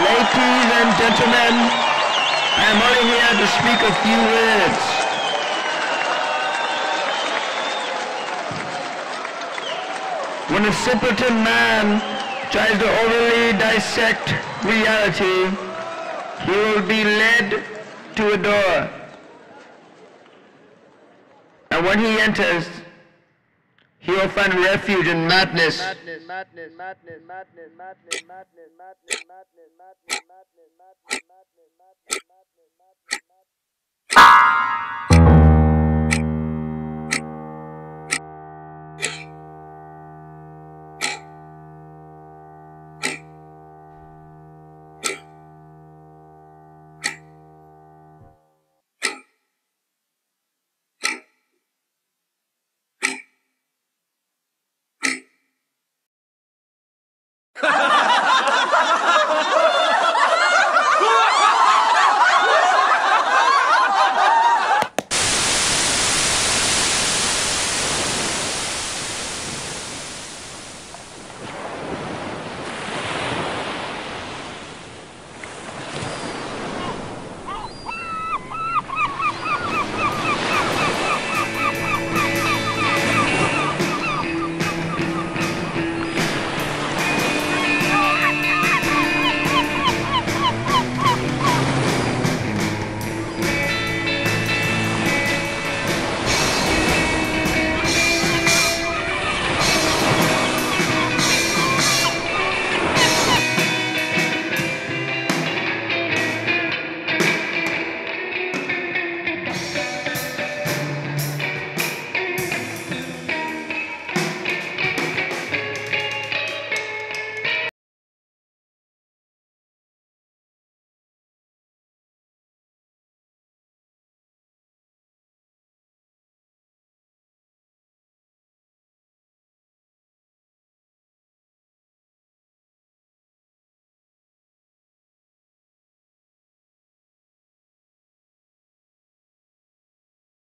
Ladies and gentlemen, I am only here to speak a few words. When a simpleton man tries to overly dissect reality, he will be led to a door. And when he enters, he will find refuge in madness.